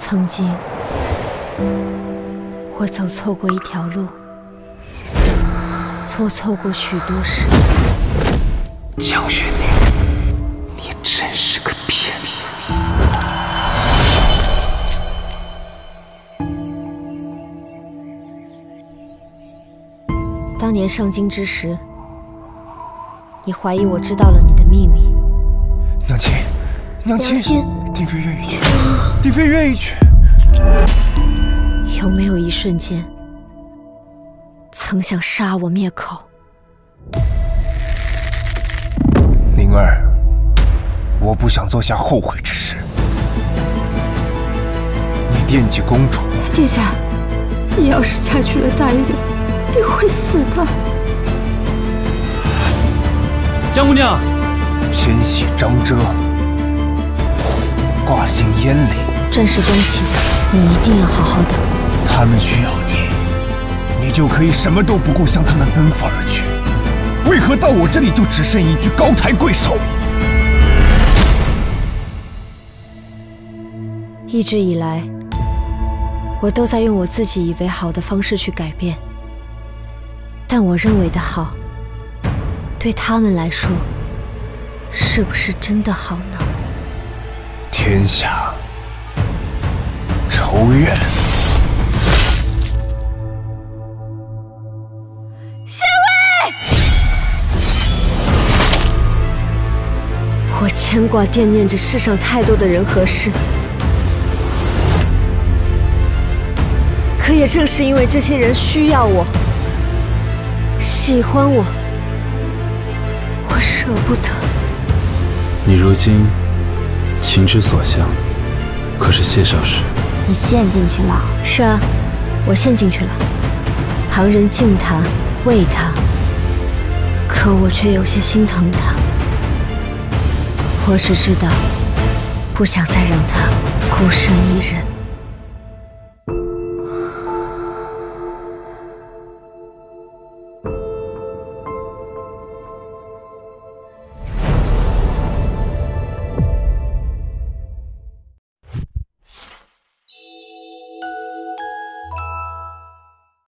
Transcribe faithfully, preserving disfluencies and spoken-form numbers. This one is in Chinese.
曾经，我走错过一条路，做错过许多事。 江雪宁，你真是个骗子！ 当年上京之时，你怀疑我知道了你的秘密。 娘亲，娘亲，帝妃愿意去，帝妃愿意去。 有没有一瞬间，曾想杀我灭口？ 宁儿，我不想做下后悔之事。你惦记公主， 殿下，你要是嫁去了大院，你会死的。 江姑娘， 天喜张遮，挂心烟里。 战事将起，你一定要好好的。 他们需要你，你就可以什么都不顾，向他们奔赴而去。为何到我这里就只剩一句高抬贵手？ 一直以来，我都在用我自己以为好的方式去改变，但我认为的好，对他们来说，是不是真的好呢？ 天下仇怨。 宣尉， 我牵挂惦念着世上太多的人和事，可也正是因为这些人需要我，喜欢我，我舍不得。 你如今情之所向，可是谢少时？ 你陷进去了。 是啊，我陷进去了。旁人敬他，为他，可我却有些心疼他。我只知道，不想再让他孤身一人。